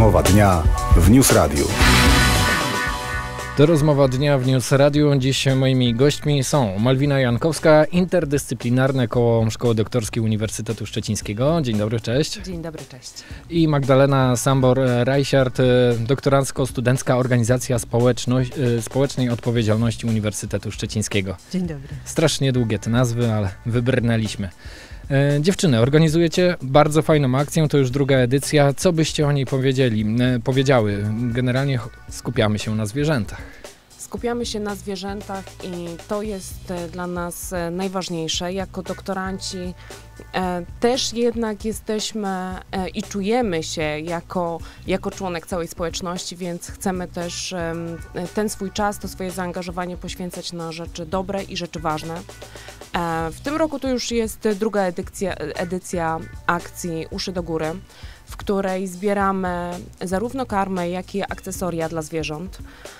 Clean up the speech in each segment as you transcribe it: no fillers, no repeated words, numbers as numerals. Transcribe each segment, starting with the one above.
Rozmowa dnia w News Radio. To rozmowa dnia w News Radio. Dziś moimi gośćmi są Malwina Jankowska, Interdyscyplinarne Koło Szkoły Doktorskiej Uniwersytetu Szczecińskiego. Dzień dobry, cześć. Dzień dobry, cześć. I Magdalena Sambor-Reichert, doktorancko-studencka organizacja społecznej odpowiedzialności Uniwersytetu Szczecińskiego. Dzień dobry. Strasznie długie te nazwy, ale wybrnęliśmy. Dziewczyny, organizujecie bardzo fajną akcję, to już druga edycja. Co byście o niej powiedziały? Generalnie skupiamy się na zwierzętach. Skupiamy się na zwierzętach i to jest dla nas najważniejsze. Jako doktoranci też jednak jesteśmy i czujemy się jako członek całej społeczności, więc chcemy też ten swój czas, to swoje zaangażowanie poświęcać na rzeczy dobre i rzeczy ważne. W tym roku to już jest druga edycja akcji Uszy do góry, w której zbieramy zarówno karmę, jak i akcesoria dla zwierząt.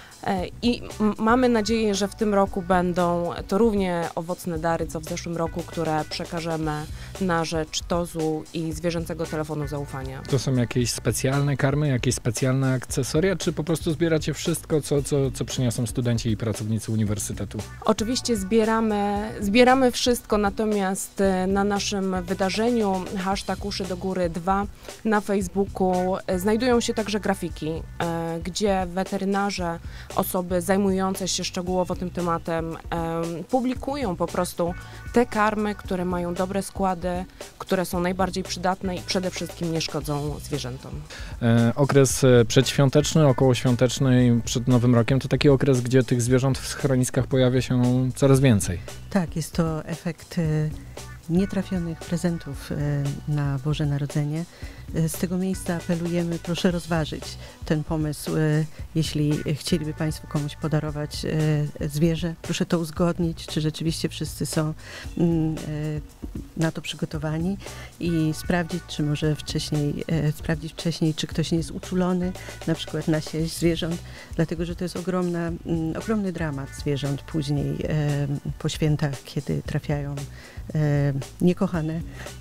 I mamy nadzieję, że w tym roku będą to równie owocne dary, co w zeszłym roku, które przekażemy na rzecz TOZ-u i zwierzęcego telefonu zaufania. To są jakieś specjalne karmy, jakieś specjalne akcesoria, czy po prostu zbieracie wszystko, co przyniosą studenci i pracownicy uniwersytetu? Oczywiście zbieramy wszystko, natomiast na naszym wydarzeniu #Uszy do góry 2 na Facebooku znajdują się także grafiki, gdzie weterynarze, osoby zajmujące się szczegółowo tym tematem publikują po prostu te karmy, które mają dobre składy, które są najbardziej przydatne i przede wszystkim nie szkodzą zwierzętom. Okres przedświąteczny, okołoświąteczny i przed Nowym Rokiem to taki okres, gdzie tych zwierząt w schroniskach pojawia się coraz więcej. Tak, jest to efekt nietrafionych prezentów na Boże Narodzenie. Z tego miejsca apelujemy, proszę rozważyć ten pomysł. Jeśli chcieliby Państwo komuś podarować zwierzę, proszę to uzgodnić, czy rzeczywiście wszyscy są na to przygotowani i sprawdzić, czy może sprawdzić wcześniej, czy ktoś nie jest uczulony, na przykład na sieść zwierząt, dlatego że to jest ogromny dramat zwierząt później po świętach, kiedy trafiają niekochane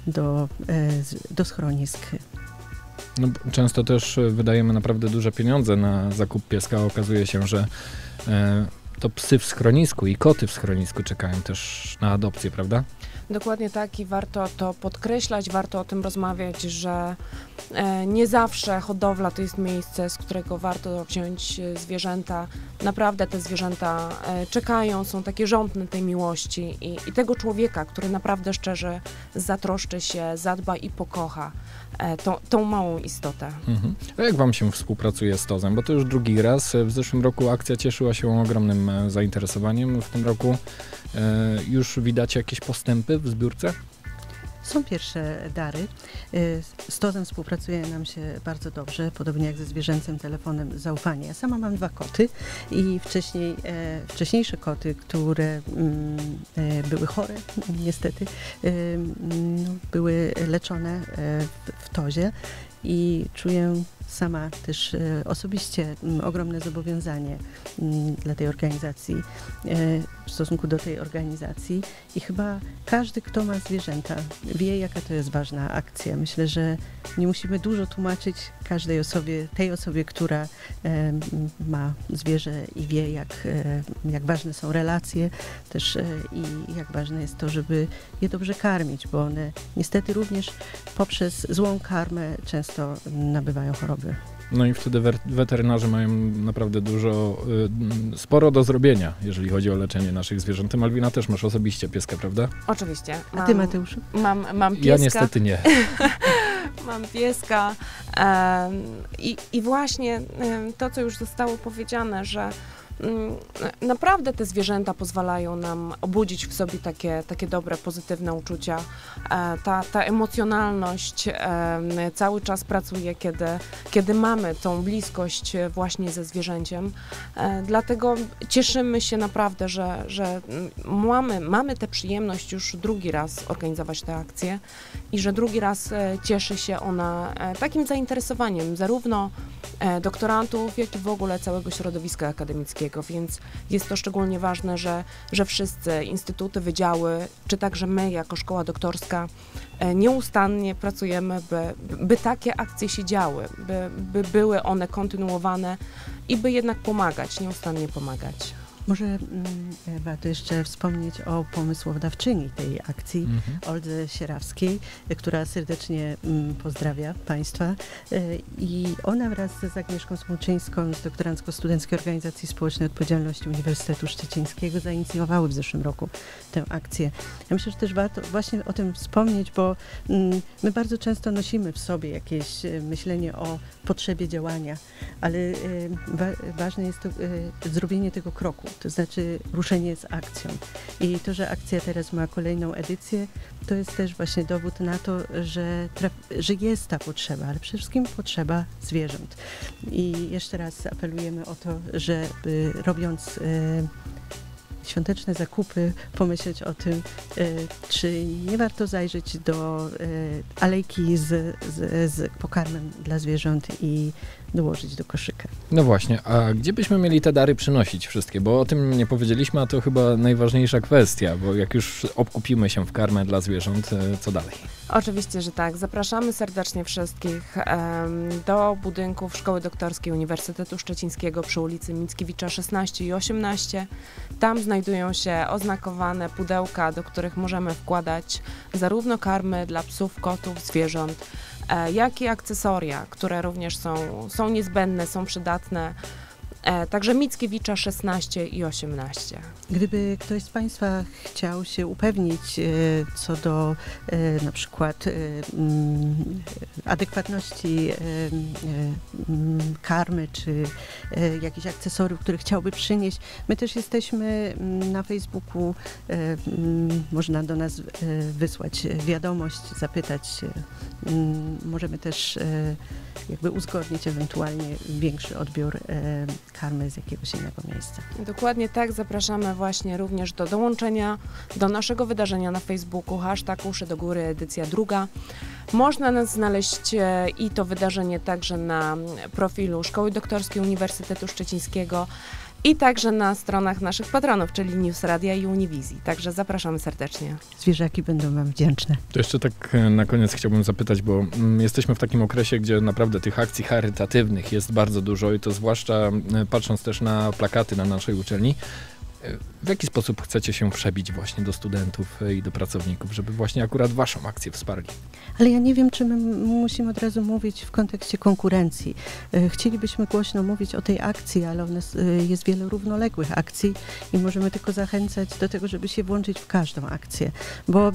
do schronisk. No, często też wydajemy naprawdę duże pieniądze na zakup pieska, a okazuje się, że to psy w schronisku i koty w schronisku czekają też na adopcję, prawda? Dokładnie tak i warto to podkreślać, warto o tym rozmawiać, że nie zawsze hodowla to jest miejsce, z którego warto wziąć zwierzęta. Naprawdę te zwierzęta czekają, są takie żądne tej miłości i tego człowieka, który naprawdę szczerze zatroszczy się, zadba i pokocha tą małą istotę. Mhm. A jak wam się współpracuje z TOZ-em? Bo to już drugi raz. W zeszłym roku akcja cieszyła się ogromnym zainteresowaniem. W tym roku już widać jakieś postępy w zbiórce? Są pierwsze dary. Z TOZ-em współpracuje nam się bardzo dobrze, podobnie jak ze zwierzęcym telefonem zaufania. Ja sama mam 2 koty i wcześniejsze koty, które były chore, niestety, były leczone w TOZ-ie i czuję sama też osobiście ogromne zobowiązanie dla tej organizacji, w stosunku do tej organizacji i chyba każdy, kto ma zwierzęta, wie, jaka to jest ważna akcja. Myślę, że nie musimy dużo tłumaczyć każdej osobie, tej osobie, która ma zwierzę i wie, jak ważne są relacje też i jak ważne jest to, żeby je dobrze karmić, bo one niestety również poprzez złą karmę często nabywają choroby. No i wtedy weterynarze mają naprawdę sporo do zrobienia, jeżeli chodzi o leczenie naszych zwierząt. Ty, Malwina, też masz osobiście pieska, prawda? Oczywiście. A ty, Mateuszu? Mam pieska. Ja niestety nie. Mam pieska i właśnie to, co już zostało powiedziane, że naprawdę te zwierzęta pozwalają nam obudzić w sobie takie dobre, pozytywne uczucia. Ta emocjonalność cały czas pracuje, kiedy mamy tą bliskość właśnie ze zwierzęciem. Dlatego cieszymy się naprawdę, że mamy tę przyjemność już drugi raz organizować tę akcję i że drugi raz cieszy się ona takim zainteresowaniem zarówno doktorantów, jak i w ogóle całego środowiska akademickiego. Szczecińskiego, więc jest to szczególnie ważne, że wszyscy instytuty, wydziały, czy także my jako szkoła doktorska nieustannie pracujemy, by takie akcje się działy, by były one kontynuowane i by jednak pomagać, nieustannie pomagać. Może warto jeszcze wspomnieć o pomysłodawczyni tej akcji, Oldze Sierawskiej, która serdecznie pozdrawia Państwa. I ona wraz z Agnieszką Smoczyńską z Doktorancko-Studenckiej Organizacji Społecznej Odpowiedzialności Uniwersytetu Szczecińskiego zainicjowały w zeszłym roku tę akcję. Ja myślę, że też warto właśnie o tym wspomnieć, bo my bardzo często nosimy w sobie jakieś myślenie o potrzebie działania, ale ważne jest to zrobienie tego kroku. To znaczy ruszenie z akcją. I to, że akcja teraz ma kolejną edycję, to jest też właśnie dowód na to, że jest ta potrzeba, ale przede wszystkim potrzeba zwierząt. I jeszcze raz apelujemy o to, żeby robiąc świąteczne zakupy, pomyśleć o tym, czy nie warto zajrzeć do alejki z pokarmem dla zwierząt i dołożyć do koszyka. No właśnie, a gdzie byśmy mieli te dary przynosić wszystkie? Bo o tym nie powiedzieliśmy, a to chyba najważniejsza kwestia, bo jak już obkupimy się w karmę dla zwierząt, co dalej? Oczywiście, że tak. Zapraszamy serdecznie wszystkich do budynków Szkoły Doktorskiej Uniwersytetu Szczecińskiego przy ulicy Mickiewicza 16 i 18. Tam znajdują się oznakowane pudełka, do których możemy wkładać zarówno karmy dla psów, kotów, zwierząt, jak i akcesoria, które również są niezbędne, są przydatne. Także Mickiewicza 16 i 18. Gdyby ktoś z Państwa chciał się upewnić co do na przykład adekwatności karmy czy jakichś akcesoriów, które chciałby przynieść, my też jesteśmy na Facebooku, można do nas wysłać wiadomość, zapytać się. Możemy też jakby uzgodnić ewentualnie większy odbiór karmy z jakiegoś innego miejsca. Dokładnie tak, zapraszamy właśnie również do dołączenia do naszego wydarzenia na Facebooku, #Uszy do góry, edycja 2. Można nas znaleźć i to wydarzenie także na profilu Szkoły Doktorskiej Uniwersytetu Szczecińskiego i także na stronach naszych patronów, czyli News Radia i Uniwizji. Także zapraszamy serdecznie. Zwierzaki będą Wam wdzięczne. To jeszcze tak na koniec chciałbym zapytać, bo jesteśmy w takim okresie, gdzie naprawdę tych akcji charytatywnych jest bardzo dużo i to zwłaszcza patrząc też na plakaty na naszej uczelni. W jaki sposób chcecie się przebić właśnie do studentów i do pracowników, żeby właśnie akurat waszą akcję wsparli? Ale ja nie wiem, czy my musimy od razu mówić w kontekście konkurencji. Chcielibyśmy głośno mówić o tej akcji, ale jest wiele równoległych akcji i możemy tylko zachęcać do tego, żeby się włączyć w każdą akcję, bo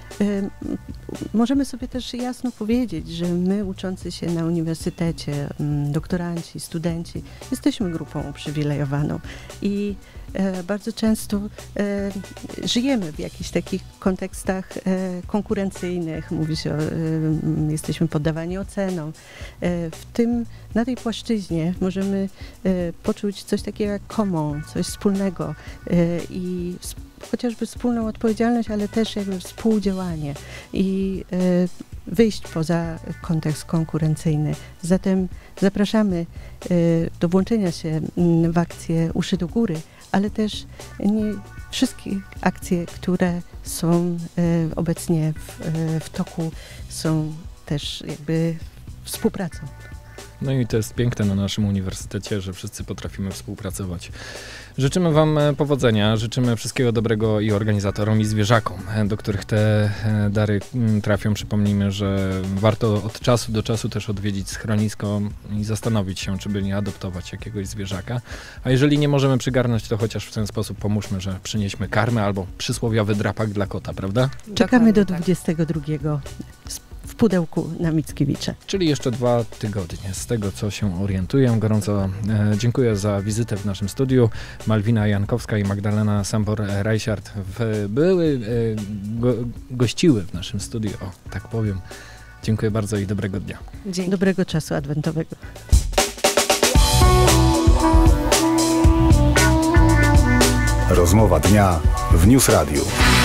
możemy sobie też jasno powiedzieć, że my uczący się na uniwersytecie, doktoranci, studenci, jesteśmy grupą uprzywilejowaną i bardzo często żyjemy w jakichś takich kontekstach konkurencyjnych, mówi się, jesteśmy poddawani ocenom. Na tej płaszczyźnie możemy poczuć coś takiego jak common, coś wspólnego i chociażby wspólną odpowiedzialność, ale też jakby współdziałanie i wyjść poza kontekst konkurencyjny. Zatem zapraszamy do włączenia się w akcję Uszy do góry, ale też nie wszystkie akcje, które są obecnie w toku, są też jakby współpracą. No i to jest piękne na naszym uniwersytecie, że wszyscy potrafimy współpracować. Życzymy Wam powodzenia, życzymy wszystkiego dobrego i organizatorom, i zwierzakom, do których te dary trafią. Przypomnijmy, że warto od czasu do czasu też odwiedzić schronisko i zastanowić się, czy by nie adoptować jakiegoś zwierzaka. A jeżeli nie możemy przygarnąć, to chociaż w ten sposób pomóżmy, że przynieśmy karmę albo przysłowiowy drapak dla kota, prawda? Czekamy do 22 w pudełku na Mickiewicza. Czyli jeszcze 2 tygodnie. Z tego, co się orientuję, gorąco dziękuję za wizytę w naszym studiu. Malwina Jankowska i Magdalena Sambor-Reichart gościły w naszym studiu, o tak powiem. Dziękuję bardzo i dobrego dnia. Dzięki. Dobrego czasu adwentowego. Rozmowa dnia w News Radio.